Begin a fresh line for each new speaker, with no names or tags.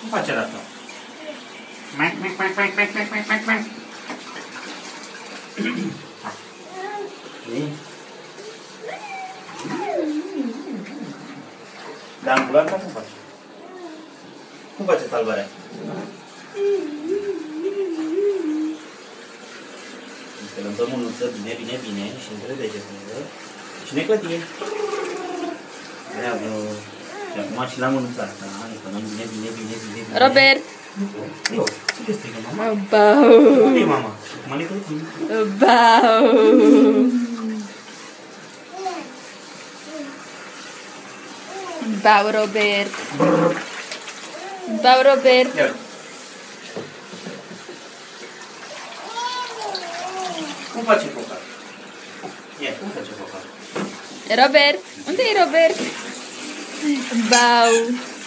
Cum face rata? Mac, mac, mac, mac, mac, mac, mac, mac, mac. Dar ambulanța cum face? Cum face salvarea? Să lăsăm mânuță bine, bine, bine și între degetele și ne clătie. Bravo! Și acum și la mânuța asta, ne punem bine, bine, bine, bine, bine.
Robert!
Eu, ce te strigă, mama?
Bau!
Unde e mama? Acum ne clătim.
Bau! Bau, Robert! Bau, Robert!
Ia. Cum face cocar? Ia, cum face cocar?
Robert! Unde e Robert? Bau!